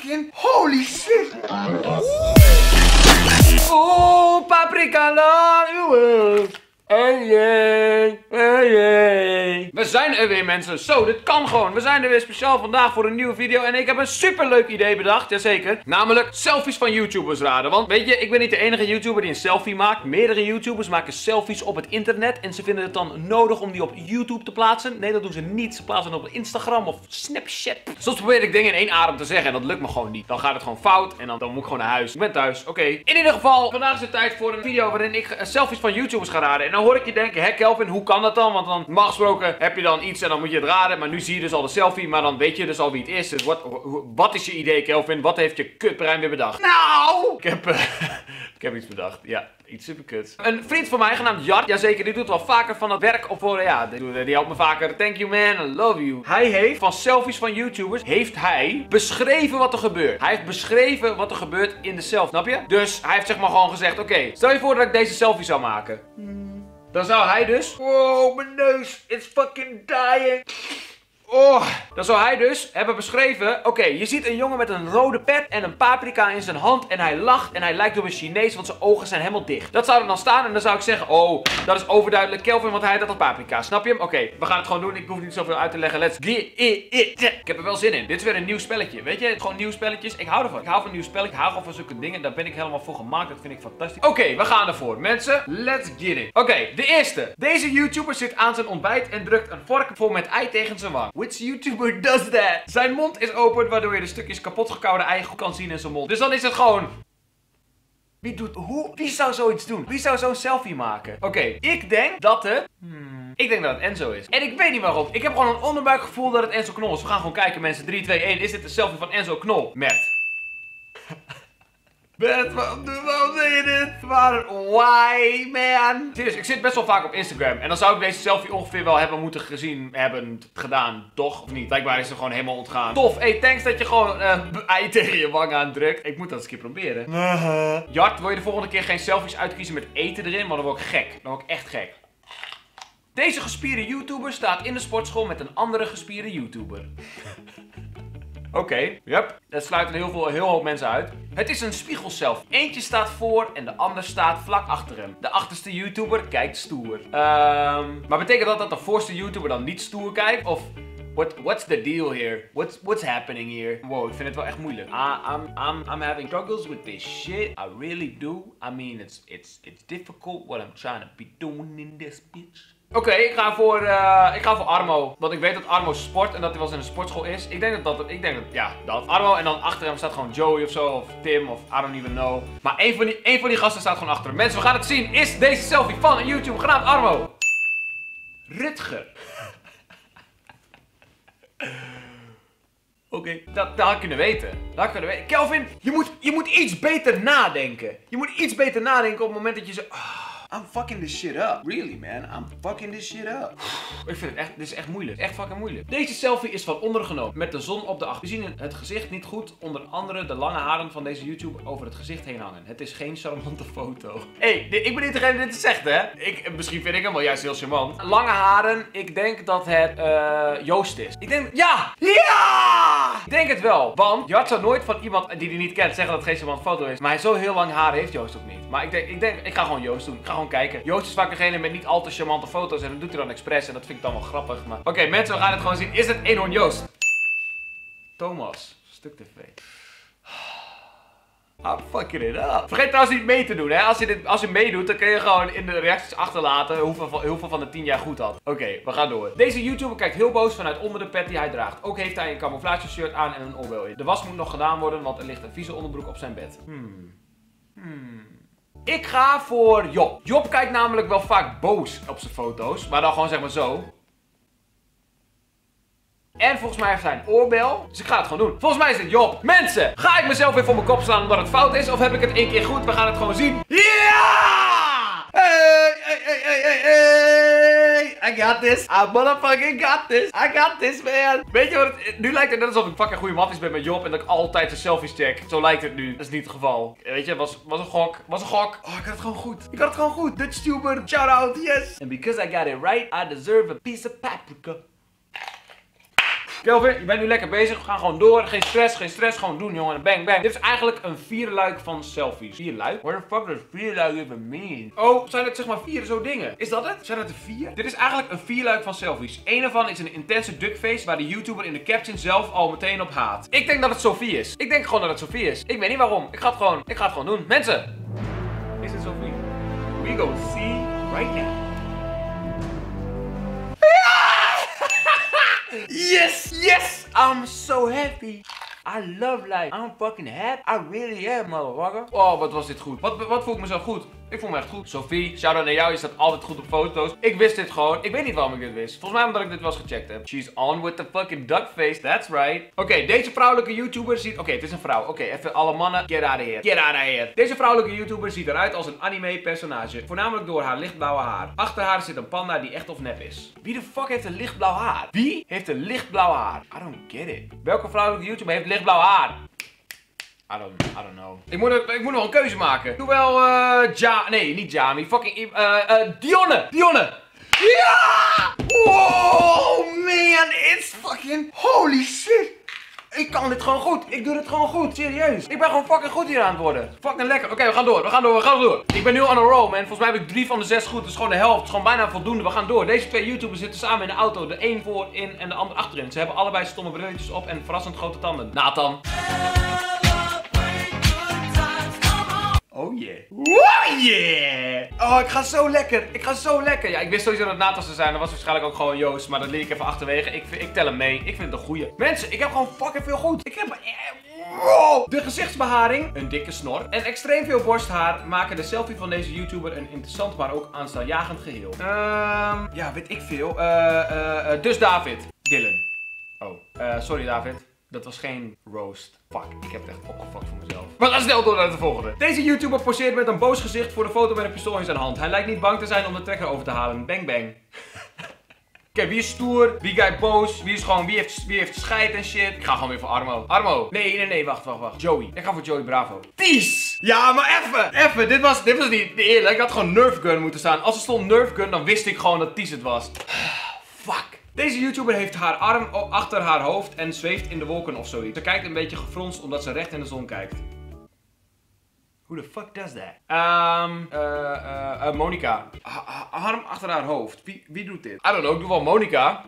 fucking holy shit. Oh, paprika love you. We zijn er weer, mensen. Zo, dit kan gewoon. We zijn er weer speciaal vandaag voor een nieuwe video. En ik heb een superleuk idee bedacht, jazeker. Namelijk selfies van YouTubers raden. Want weet je, ik ben niet de enige YouTuber die een selfie maakt. Meerdere YouTubers maken selfies op het internet. En ze vinden het dan nodig om die op YouTube te plaatsen. Nee, dat doen ze niet. Ze plaatsen het op Instagram of Snapchat. Soms probeer ik dingen in één adem te zeggen en dat lukt me gewoon niet. Dan gaat het gewoon fout en dan moet ik gewoon naar huis. Ik ben thuis, oké. In ieder geval, vandaag is het tijd voor een video waarin ik selfies van YouTubers ga raden. En dan hoor ik je denken, hé Kelvin, hoe kan dat dan? Want dan, normaal gesproken, heb je dan iets en dan moet je het raden. Maar nu zie je dus al de selfie, maar dan weet je dus al wie het is. Dus wat is je idee, Kelvin? Wat heeft je kutbrein weer bedacht? Nou! Ik heb iets bedacht, ja. Iets superkuts. Een vriend van mij, genaamd Jart, jazeker, die doet wel vaker van dat werk op voor, ja, die helpt me vaker. Thank you man, I love you. Hij heeft van selfies van YouTubers, beschreven wat er gebeurt. Hij heeft beschreven wat er gebeurt in de selfie, snap je? Dus hij heeft zeg maar gewoon gezegd, oké, stel je voor dat ik deze selfie zou maken. Dan zou hij dus... Wow, mijn neus, it's fucking dying. Oh, dan zou hij dus hebben beschreven, oké, je ziet een jongen met een rode pet en een paprika in zijn hand en hij lacht en hij lijkt op een Chinees, want zijn ogen zijn helemaal dicht. Dat zou er dan staan en dan zou ik zeggen, oh, dat is overduidelijk Kelvin, want hij had dat paprika. Snap je hem? Oké, we gaan het gewoon doen. Ik hoef niet zoveel uit te leggen. Let's get it. Ik heb er wel zin in. Dit is weer een nieuw spelletje. Weet je, gewoon nieuwe spelletjes. Ik hou ervan. Ik hou van nieuw spelletjes. Ik hou gewoon van zulke dingen. Daar ben ik helemaal voor gemaakt. Dat vind ik fantastisch. Oké, we gaan ervoor. Mensen, let's get it. Oké, de eerste. Deze YouTuber zit aan zijn ontbijt en drukt een vork vol met ei tegen zijn wang. Which YouTuber does that? Zijn mond is open, waardoor je de stukjes kapot gekoude ei goed kan zien in zijn mond. Dus dan is het gewoon... Wie zou zoiets doen? Wie zou zo'n selfie maken? Oké, ik denk dat het... Ik denk dat het Enzo is. En ik weet niet waarom. Ik heb gewoon een onderbuikgevoel dat het Enzo Knol is. We gaan gewoon kijken, mensen. 3, 2, 1. Is dit de selfie van Enzo Knol? Mert. Bert, waarom doe je dit? Why, man? Serieus, ik zit best wel vaak op Instagram. En dan zou ik deze selfie ongeveer wel hebben gedaan. Toch? Of niet? Blijkbaar is er gewoon helemaal ontgaan. Tof. Hey, thanks dat je gewoon ei tegen je wang aandrukt. Ik moet dat eens een keer proberen. Jart, wil je de volgende keer geen selfies uitkiezen met eten erin? Want dan word ik gek. Dan word ik echt gek. Deze gespierde YouTuber staat in de sportschool met een andere gespierde YouTuber. Oké, yep. Dat sluit een heel hoop mensen uit. Het is een spiegelselfie. Eentje staat voor en de ander staat vlak achter hem. De achterste YouTuber kijkt stoer. Maar betekent dat de voorste YouTuber dan niet stoer kijkt? Of what's the deal here? What's happening here? Wow, ik vind het wel echt moeilijk. I'm having struggles with this shit. I really do. I mean, it's difficult what I'm trying to be doing in this bitch. Oké, ik ga voor Armo. Want ik weet dat Armo sport en dat hij wel eens in een sportschool is. Ik denk dat Armo en dan achter hem staat gewoon Joey of zo. Of Tim of I don't even know. Maar één van die gasten staat gewoon achter hem. Mensen, we gaan het zien. Is deze selfie van een YouTuber genaamd Armo? Rutger. Oké, dat had ik kunnen weten. Kelvin, je moet iets beter nadenken. Je moet iets beter nadenken op het moment dat je zo... I'm fucking this shit up. Really, man. I'm fucking this shit up. Ik vind het echt, dit is echt moeilijk. Echt fucking moeilijk. Deze selfie is van onder genomen. Met de zon op de achter. We zien het gezicht niet goed. Onder andere de lange haren van deze YouTuber over het gezicht heen hangen. Het is geen charmante foto. Hey, ik ben niet degene die dit zegt, hè. Misschien vind ik hem wel juist heel charmant. Lange haren. Ik denk dat het Joost is. Ik denk, ja! Ja! Ik denk het wel. Want Jart zou nooit van iemand die hij niet kent zeggen dat het geen charmante foto is. Maar hij zo heel lang haar heeft Joost ook niet. Maar ik ga gewoon Joost doen. Ik ga gewoon kijken. Joost is vaak degene met niet al te charmante foto's en dat doet hij dan expres en dat vind ik dan wel grappig. Maar oké, mensen, we gaan het gewoon zien. Is het eenhoorn Joost? Thomas, Stuk TV. I'm fucking it up. Vergeet trouwens niet mee te doen, hè. Als je meedoet, dan kun je gewoon in de reacties achterlaten hoeveel van de 10 jij goed had. Oké, we gaan door. Deze YouTuber kijkt heel boos vanuit onder de pet die hij draagt. Ook heeft hij een camouflage shirt aan en een oorbel in. De was moet nog gedaan worden, want er ligt een vieze onderbroek op zijn bed. Ik ga voor Job. Job kijkt namelijk wel vaak boos op zijn foto's. Maar dan gewoon zeg maar zo. En volgens mij heeft hij een oorbel. Dus ik ga het gewoon doen. Volgens mij is het Job. Mensen, ga ik mezelf weer voor mijn kop slaan omdat het fout is? Of heb ik het 1 keer goed? We gaan het gewoon zien. Ja! Hey! I got this. I motherfucking got this. I got this, man. Weet je wat het... Nu lijkt het net alsof ik fucking goede matties ben met Job en dat ik altijd zijn selfies check. Zo lijkt het nu. Dat is niet het geval. Weet je, was een gok. Was een gok. Oh, ik had het gewoon goed. Ik had het gewoon goed. DutchTuber. Shout out, yes. And because I got it right, I deserve a piece of paprika. Kelvin, je bent nu lekker bezig. We gaan gewoon door. Geen stress, gewoon doen, jongen. Bang, bang. Dit is eigenlijk een vierluik van selfies. Vierluik? What the fuck does vierluik even mean? Oh, zijn het zeg maar 4 zo dingen? Is dat het? Zijn het er 4? Dit is eigenlijk een vierluik van selfies. Eén ervan is een intense duckface waar de YouTuber in de caption zelf al meteen op haat. Ik denk dat het Sophie is. Ik denk gewoon dat het Sophie is. Ik weet niet waarom. Ik ga het gewoon doen. Mensen! Is het Sophie? We go see right now. Yes! Yes! I'm so happy. I love life. I'm fucking happy. I really am, motherfucker. Oh, wat was dit goed. Wat voel ik me zo goed? Ik voel me echt goed. Sophie, shout-out naar jou. Je staat altijd goed op foto's. Ik wist dit gewoon. Ik weet niet waarom ik dit wist. Volgens mij omdat ik dit wel eens gecheckt heb. She's on with the fucking duckface. That's right. Oké, deze vrouwelijke YouTuber ziet... Oké, het is een vrouw. Oké, even alle mannen. Get out of here. Get out of here. Deze vrouwelijke YouTuber ziet eruit als een anime personage. Voornamelijk door haar lichtblauwe haar. Achter haar zit een panda die echt of nep is. Wie de fuck heeft een lichtblauw haar? Wie heeft een lichtblauw haar? I don't get it. Welke vrouwelijke YouTuber heeft lichtblauw haar? I don't know. Ik moet nog een keuze maken. Doe wel, nee, niet Jami. Fucking, Dionne! Dionne! Ja! Wow, man, it's fucking, holy shit. Ik kan dit gewoon goed. Ik doe dit gewoon goed. Serieus. Ik ben gewoon fucking goed hier aan het worden. Fucking lekker. Oké, we gaan door. Ik ben nu on a roll, man. Volgens mij heb ik 3 van de 6 goed. Dat is gewoon de helft. Het is gewoon bijna voldoende. We gaan door. Deze 2 YouTubers zitten samen in de auto. De een voorin en de ander achterin. Ze hebben allebei stomme brilletjes op en verrassend grote tanden. Nathan. Oh yeah. Oh yeah. Oh, ik ga zo lekker. Ja, ik wist sowieso dat het Nathan zou zijn. Dat was waarschijnlijk ook gewoon Joost. Maar dat liet ik even achterwege. Ik tel hem mee. Ik vind het een goeie. Mensen, ik heb gewoon fucking veel goed. Ik heb... De gezichtsbeharing, een dikke snor en extreem veel borsthaar maken de selfie van deze YouTuber een interessant, maar ook aanstaanjagend geheel. Ja, weet ik veel. Dus David. Dylan. Oh, sorry David. Dat was geen roast. Fuck, ik heb het echt opgefuckt voor mezelf. We gaan snel door naar de volgende. Deze YouTuber poseert met een boos gezicht voor de foto met een pistool in zijn hand. Hij lijkt niet bang te zijn om de trekker over te halen. Bang bang. Oké, wie is stoer? Wie kijkt boos? Wie heeft scheid en shit? Ik ga gewoon weer voor Armo. Armo. Nee, wacht. Joey. Ik ga voor Joey Bravo. Ties! Ja, maar even. Dit was niet eerlijk. Ik had gewoon Nerf Gun moeten staan. Als er stond Nerf Gun, dan wist ik gewoon dat Ties het was. Fuck. Deze YouTuber heeft haar arm achter haar hoofd en zweeft in de wolken of zoiets. Ze kijkt een beetje gefronst omdat ze recht in de zon kijkt. Who the fuck does that? Monica. Arm achter haar hoofd. Wie doet dit? I don't know, ik doe wel Monica.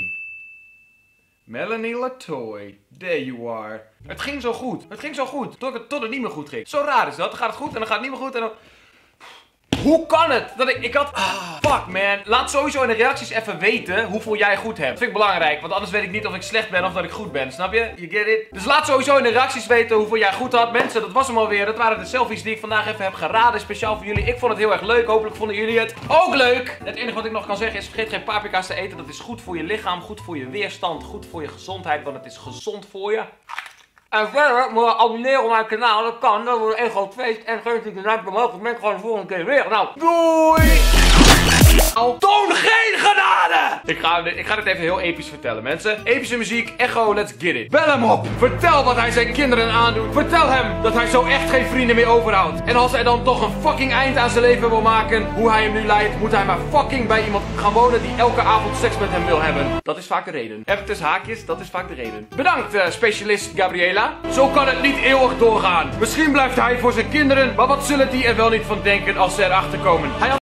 Melanie Latoy. There you are. Het ging zo goed. Tot het niet meer goed ging. Zo raar is dat. Dan gaat het goed en dan gaat het niet meer goed en dan... Hoe kan het? Dat ik had... fuck man. Laat sowieso in de reacties even weten hoeveel jij goed hebt. Dat vind ik belangrijk. Want anders weet ik niet of ik slecht ben of dat ik goed ben. Snap je? You get it? Dus laat sowieso in de reacties weten hoeveel jij goed had. Mensen, dat was hem alweer. Dat waren de selfies die ik vandaag even heb geraden. Speciaal voor jullie. Ik vond het heel erg leuk. Hopelijk vonden jullie het ook leuk. Het enige wat ik nog kan zeggen is vergeet geen paprika's te eten. Dat is goed voor je lichaam. Goed voor je weerstand. Goed voor je gezondheid. Want het is gezond voor je. En verder moet je abonneren op mijn kanaal. Dat kan. Dat wordt een groot feest. En geef je de duimpje omhoog. Ik ben gewoon de volgende keer weer. Nou, doei! Toon geen genade! Ik ga dit even heel episch vertellen, mensen. Epische muziek, echo, let's get it. Bel hem op. Vertel wat hij zijn kinderen aandoet. Vertel hem dat hij zo echt geen vrienden meer overhoudt. En als hij dan toch een fucking eind aan zijn leven wil maken, hoe hij hem nu leidt, moet hij maar fucking bij iemand gaan wonen die elke avond seks met hem wil hebben. Dat is vaak de reden. Even tussen haakjes, dat is vaak de reden. Bedankt, specialist Gabriela. Zo kan het niet eeuwig doorgaan. Misschien blijft hij voor zijn kinderen, maar wat zullen die er wel niet van denken als ze erachter komen? Hij